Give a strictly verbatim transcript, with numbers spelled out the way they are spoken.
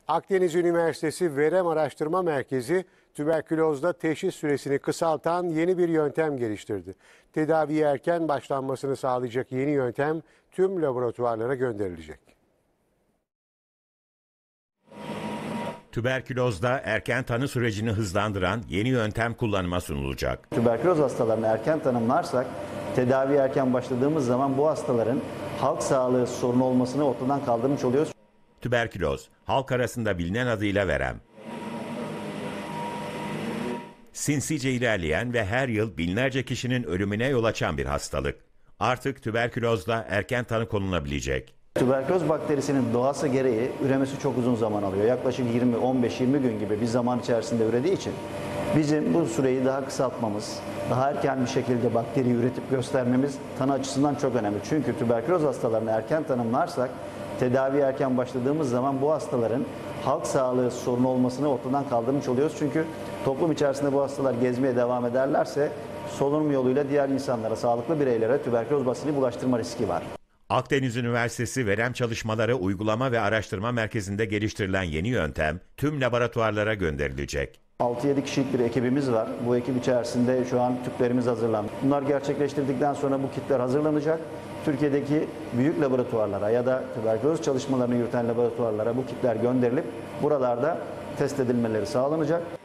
Akdeniz Üniversitesi Verem Araştırma Merkezi tüberkülozda teşhis süresini kısaltan yeni bir yöntem geliştirdi. Tedaviye erken başlanmasını sağlayacak yeni yöntem tüm laboratuvarlara gönderilecek. Tüberkülozda erken tanı sürecini hızlandıran yeni yöntem kullanıma sunulacak. Tüberküloz hastalarını erken tanımlarsak, tedaviye erken başladığımız zaman bu hastaların halk sağlığı sorunu olmasını ortadan kaldırmış oluyoruz. Tüberküloz, halk arasında bilinen adıyla verem. Sinsice ilerleyen ve her yıl binlerce kişinin ölümüne yol açan bir hastalık. Artık tüberkülozda erken tanı konulabilecek. Tüberküloz bakterisinin doğası gereği üremesi çok uzun zaman alıyor. Yaklaşık yirmi, on beş, yirmi gün gibi bir zaman içerisinde ürediği için bizim bu süreyi daha kısaltmamız, daha erken bir şekilde bakteriyi üretip göstermemiz tanı açısından çok önemli. Çünkü tüberküloz hastalarını erken tanımlarsak, tedaviye erken başladığımız zaman bu hastaların halk sağlığı sorunu olmasını ortadan kaldırmış oluyoruz. Çünkü toplum içerisinde bu hastalar gezmeye devam ederlerse solunum yoluyla diğer insanlara, sağlıklı bireylere tüberküloz basili bulaştırma riski var. Akdeniz Üniversitesi Verem Çalışmaları Uygulama ve Araştırma Merkezi'nde geliştirilen yeni yöntem tüm laboratuvarlara gönderilecek. altı yedi kişilik bir ekibimiz var. Bu ekip içerisinde şu an tüplerimiz hazırlandı. Bunlar gerçekleştirdikten sonra bu kitler hazırlanacak. Türkiye'deki büyük laboratuvarlara ya da tüberküloz çalışmalarını yürüten laboratuvarlara bu kitler gönderilip buralarda test edilmeleri sağlanacak.